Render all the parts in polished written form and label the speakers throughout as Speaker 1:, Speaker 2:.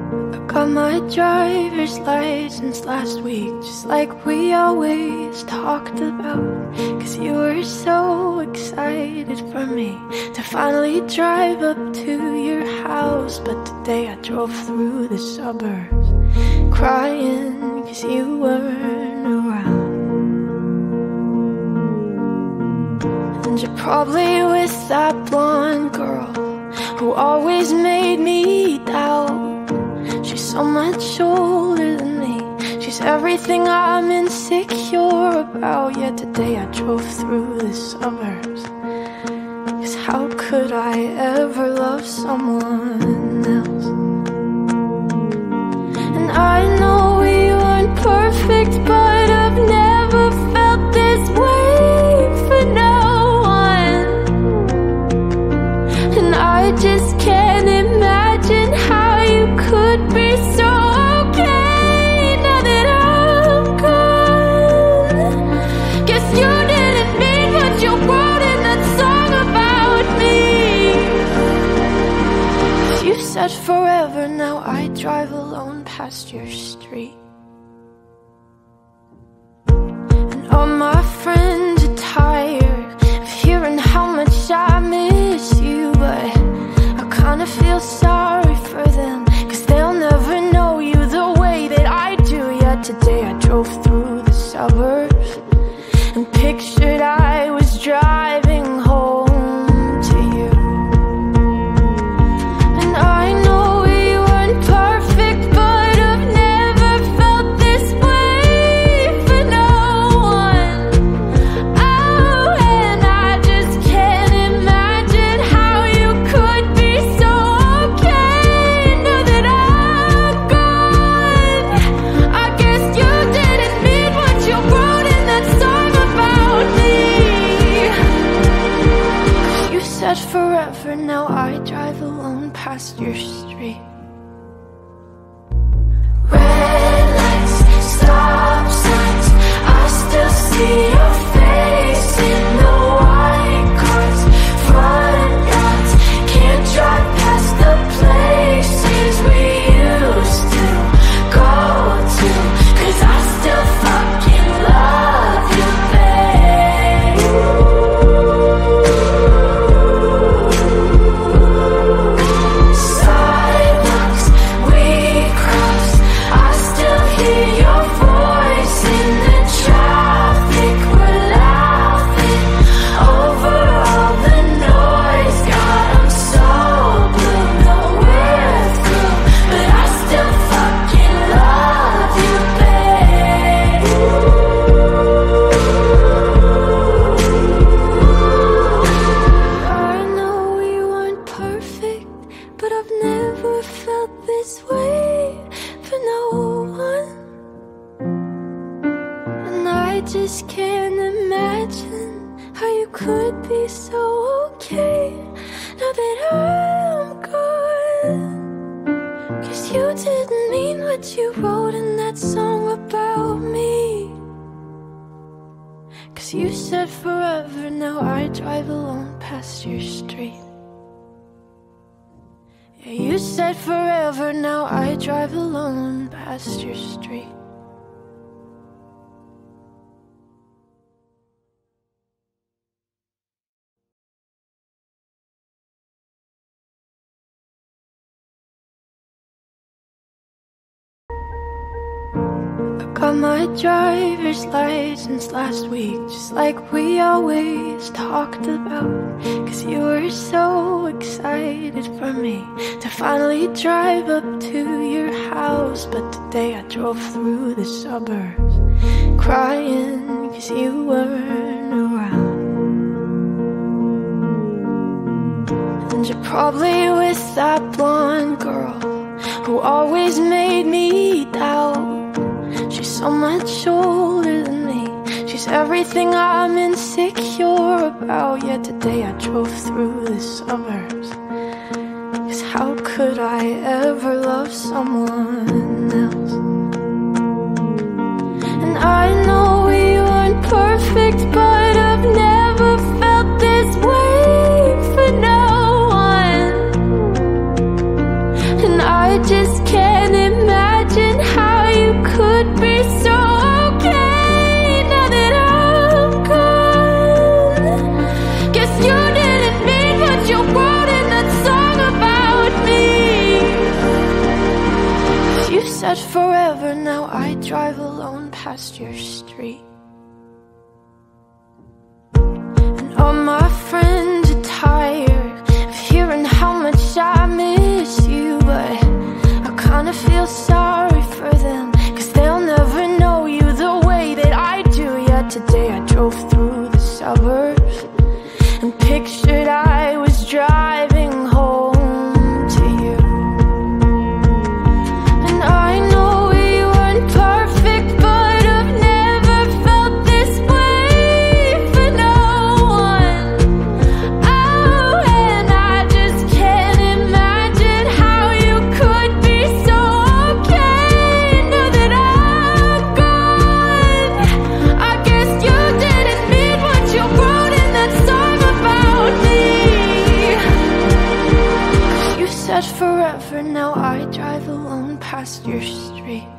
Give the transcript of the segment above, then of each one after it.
Speaker 1: Got my driver's license last week, just like we always talked about. Cause you were so excited for me to finally drive up to your house. But today I drove through the suburbs crying cause you weren't around. And you're probably with that blonde girl who always made me doubt. She's so much older than me, she's everything I'm insecure about. Yet today I drove through the suburbs, cause how could I ever love someone else? And I know we weren't perfect, but I've never felt this way for no one. And I just can't imagine how you could be so okay now that I'm gone. Guess you didn't mean what you wrote in that song about me. You said forever, now I drive alone past your street. And all my friends are tired of hearing how much I miss you, but I kinda feel sorry for them, cause they'll never know you the way that I do. Yet today I drove through the suburbs and pictured I was driving home to you. And I know we weren't perfect, but I've never felt this way for no one. Oh, and I just can't imagine how you could be so okay now that I'm gone. I guess you didn't mean what you wrote in that song about me. You said forever, now I drive alone past your street. Red lights, stop signs, I still see your face in the white cars, front yards. Can't drive past the places we used to go to, cause I still fucking love you, babe. Sidewalks we cross, I still hear your voice in the traffic. We're laughing over all the noise. God, I'm so blue, no we're through, but I still fucking love you, babe. I know we weren't perfect, but I've never felt this way for no one. And I just can't imagine how you could be so okay now that I'm gone. Cause you didn't mean what you wrote in that song about me. Cause you said forever, now I drive alone past your street. Yeah, you said forever, now I drive alone past your street. Got my driver's license last week, just like we always talked about. Cause you were so excited for me to finally drive up to your house. But today I drove through the suburbs crying cause you weren't around. And you're probably with that blonde girl who always made me doubt. She's so much older than me, she's everything I'm insecure about. Yet today I drove through the suburbs, cause how could I ever love someone else? And I know we weren't perfect, but I've never felt this way for no one. And I just can't said forever, now I drive alone past your street. And all my friends are tired of hearing how much I miss you, but I kinda feel sorry for them, 'cause they'll never know you the way that I do. Yeah, today I drove through the suburbs and pictured I was driving home to you. And I know we weren't perfect, but I've never felt this way for no one. Oh, and I just can't imagine how you could be so okay now that I'm gone. I guess you didn't mean what you wrote in that song about me. 'Cause you said forever, now I drive alone past your street.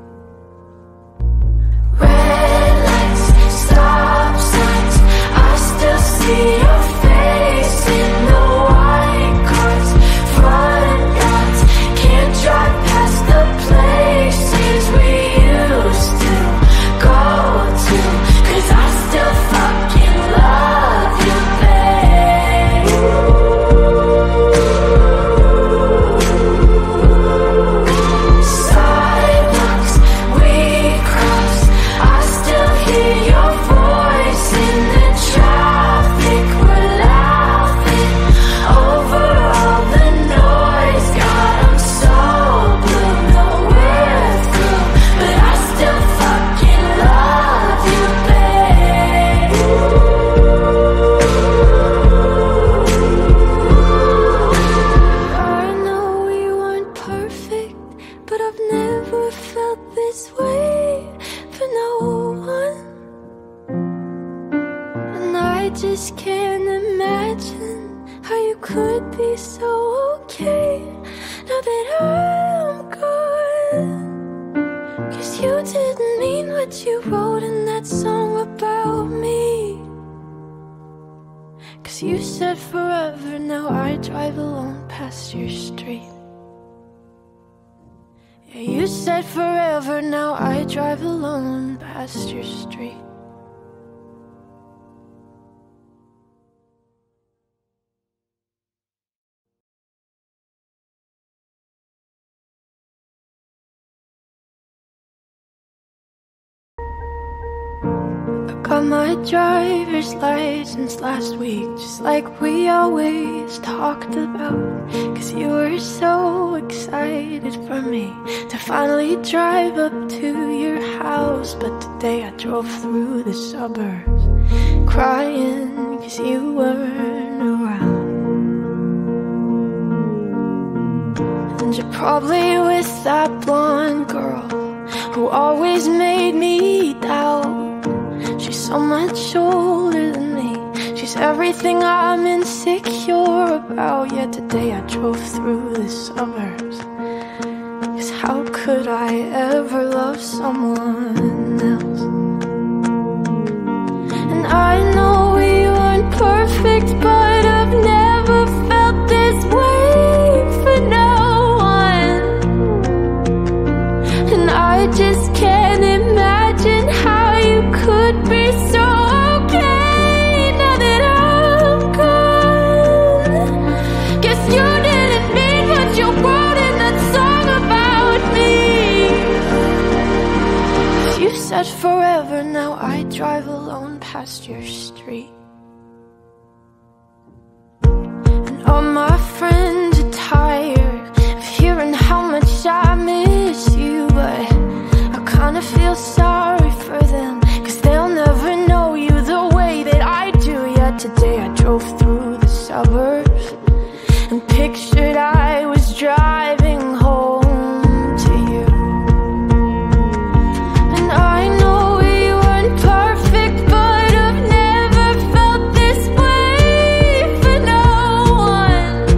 Speaker 1: Red lights, stop signs, I still see your face in the white cars, front yards. Can't drive past the places we used to go to, 'cause I still fucking love you, babe. Sidewalks we cross, I still hear your voice in the traffic. We're laughing over all the noise. God, I'm so blue, no we're through, but I still fucking love you, babe. I know we weren't perfect, but I've never felt this way for no one. And I just can't imagine how you could be so okay now that I'm gone. 'Cause you didn't mean what you wrote in that song about me. 'Cause you said forever, now I drive alone past your street. Yeah, you said forever, now I drive alone past your street. I got my driver's license last week, just like we always talked about. 'Cause you were so excited for me to finally drive up to your house. But today I drove through the suburbs crying 'cause you weren't around. And you're probably with that blonde girl who always made me doubt. She's so much older than me, she's everything I'm insecure about. Yet today I drove through the suburbs, 'cause how could I ever love someone else? And I know we weren't perfect, but I've never felt this way for no one. And I just can't imagine how you could be so okay now that I'm gone. Guess you didn't mean what you wrote in that song about me. You said forever, now I drive alone past your street. And all my friends are tired of hearing how much I miss you, but I kinda feel sorry for them, 'cause they'll never know you the way that I do. Yeah, today I drove through the suburbs and pictured I was driving home to you. And I know we weren't perfect, but I've never felt this way for no one.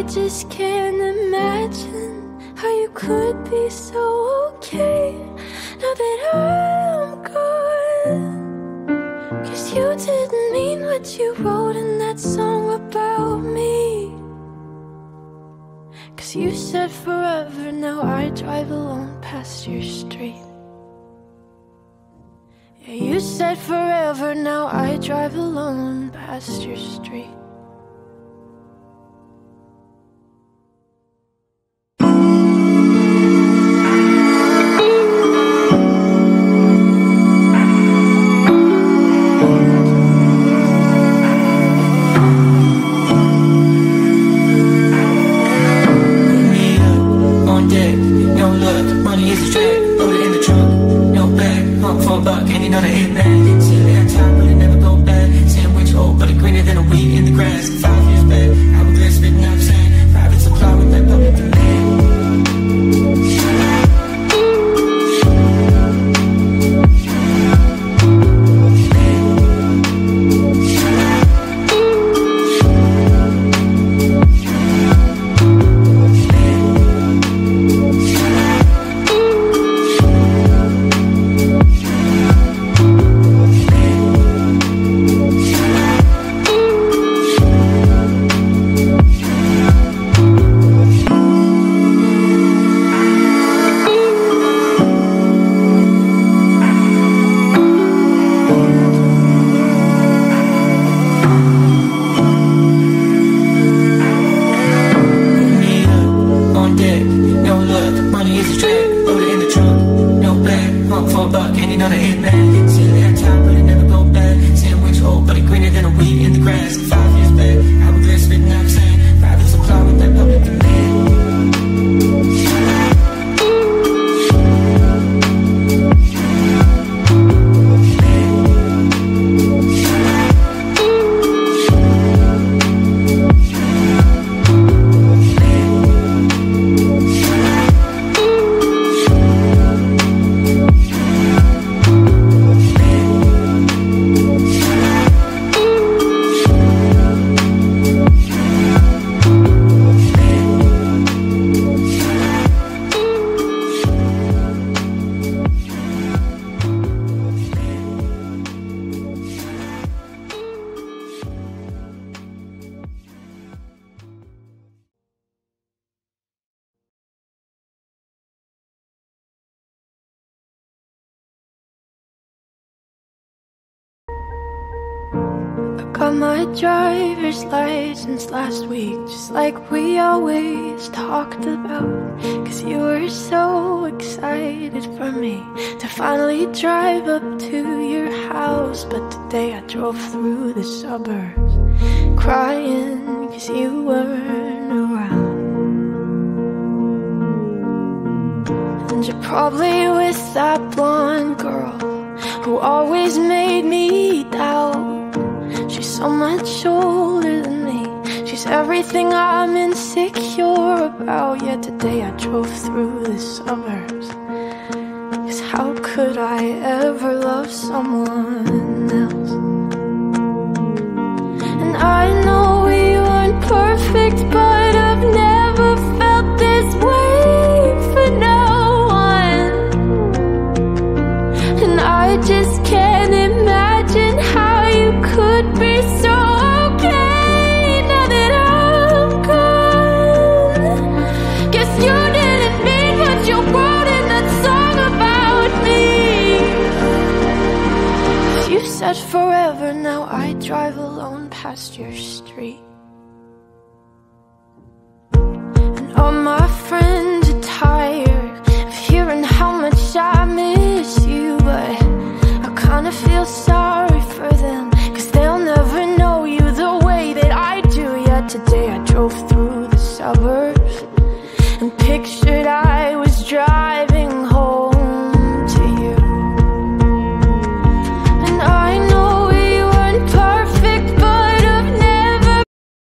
Speaker 1: just can't imagine how you could be so okay now that I'm gone. 'Cause you didn't mean what you wrote in that song about me. 'Cause you said forever, now I drive alone past your street. Yeah, you said forever, now I drive alone past your street. Got my driver's license last week, just like we always talked about. 'Cause you were so excited for me to finally drive up to your house. But today I drove through the suburbs crying 'cause you weren't around. And you're probably with that blonde girl who always made me doubt. She's so much older than me. She's everything I'm insecure about. Yet today I drove through the suburbs. 'Cause how could I ever love someone else? And I know we weren't perfect, but I've never felt this way for no one. And I just can't imagine how you could be so okay now that I'm gone. Guess you didn't mean what you wrote in that song about me. You said forever, now I drive alone past your street. And all my friends are tired of hearing how much I miss you, but I kinda feel sorry for them, 'cause they'll never know you the way that I do. Yet today I drove through the suburbs and pictured I was driving home to you. And I know we weren't perfect, but I've never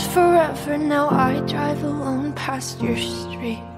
Speaker 1: forever. Now I drive alone past your street.